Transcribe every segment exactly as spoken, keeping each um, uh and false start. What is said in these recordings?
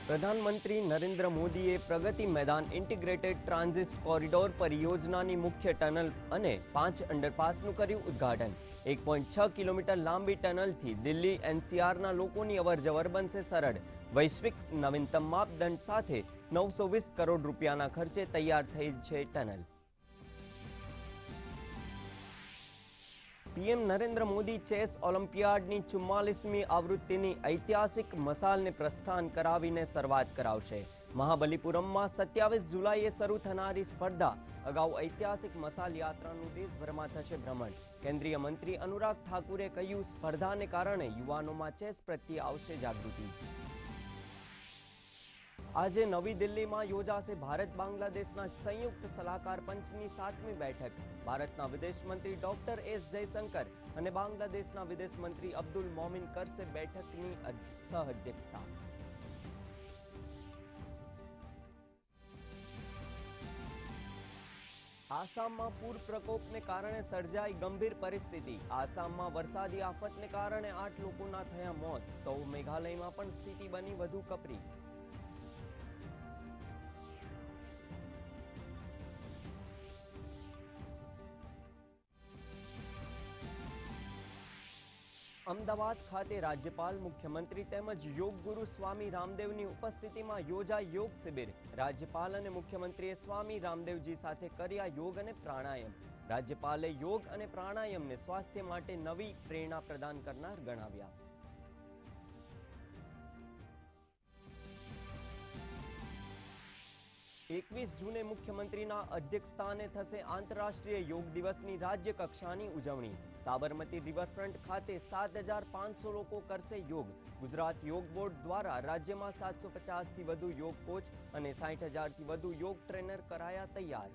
प्रधानमंत्री Narendra मोदीए Pragati Maidan integrated transit corridor परियोजनानी मुख्य tunnel अने पांच अंडरपासनुं कर्युं उद्घाटन। एक पॉइंट छ किलोमीटर लांबी टनल थी दिल्ही एनसीआर ना लोकोनी अवरजवर बनशे सरळ। वैश्विक नवीनतम मापदंड साथे नौ सौ वीस करोड़ रूपियाना खर्चे तैयार थई छे tunnel. PM Narendra Modi chess ओलम्पियाडनी चुम्मालीसमी आवृत्तिनी ऐतिहासिक मसालने प्रस्थान करावीने शरूआत करावशे। महाबलीपुरममां सत्यावीस जुलाईए शरू थनारी स्पर्धा अगाऊ ऐतिहासिक मसाल यात्रानुं देशभरमां थशे भ्रमण। केंद्रीय मंत्री अनुराग ठाकुरे कह्युं, स्पर्धाने कारणे युवानोमां चेस प्रत्ये आवशे जागृति। आज नवी दिल्ली में योजाशे भारत बांग्लादेशना संयुक्त सलाहकार पंचनी सातमी बैठक। भारतना विदेश मंत्री डॉक्टर एस जयशंकर और बांग्लादेशना विदेश मंत्री अब्दुल मोमिन करसे बैठकनी सह अध्यक्षता। आसाम में पूर प्रकोप ने कारण सर्जाई गंभीर परिस्थिति। आसाम में वरसादी आफत ने कारण आठ लोकोना थया मौत, तो मेघालय में पण स्थिति बनी वधु कपरी। अमदावाद खाते राज्यपाल मुख्यमंत्री तेमज योग गुरु स्वामी रामदेवनी उपस्थिति में योजाई योग शिबिर। राज्यपाल और मुख्यमंत्रीए स्वामी रामदेवजी साथे कर्या योग और प्राणायाम। राज्यपाले योग और प्राणायाम ने स्वास्थ्य माटे नवी प्रेरणा प्रदान करनार गणाव्या। एकवीस जूने मुख्यमंत्रीना अध्यक्षस्थाने थशे आंतरराष्ट्रीय योग दिवसनी राज्य कक्षानी उजवणी। साबरमती रिवरफ्रंट खाते सात हजार पांच सौ लोको करशे योग। गुजरात योग बोर्ड द्वारा राज्य में सात सौ पचास थी वधु योग कोच और साठ हजार थी वधु योग ट्रेनर कराया तैयार।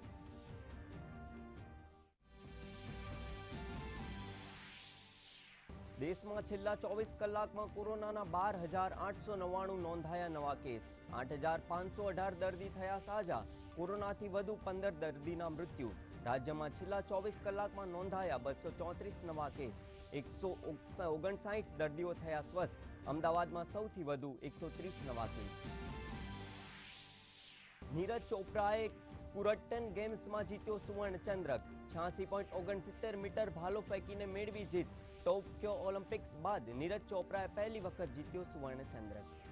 देश में छेल्ला चौबीस कलाक में कोरोना बार हजार आठ सौ नवाणु नोंधाया नवा केस। आठ हजार पांच सौ अठार दर्दी थया साजा। कोरोना थी वधु पंदर दर्दीना मृत्यु। राज्य में छेल्ला चौबीस कलाक में नोंधाया बसो चौतरीस नवा केस। एक सौ ओगणसाठ दर्दीओ थया स्वस्थ। अमदावाद में सौथी वधु एक सौ तीस नवा केस। नीरज चोपड़ाए कुरट्टन गेम्स में जीत्यो सुवर्ण चंद्रक। छियासी पॉइंट ओगणसित्तेर मीटर भालो फेंकीने मेळवी जीत। टोक्यो ओलम्पिक्स बाद नीरज चोपड़ाए पहली वखत जीत्यो सुवर्ण चंद्रक।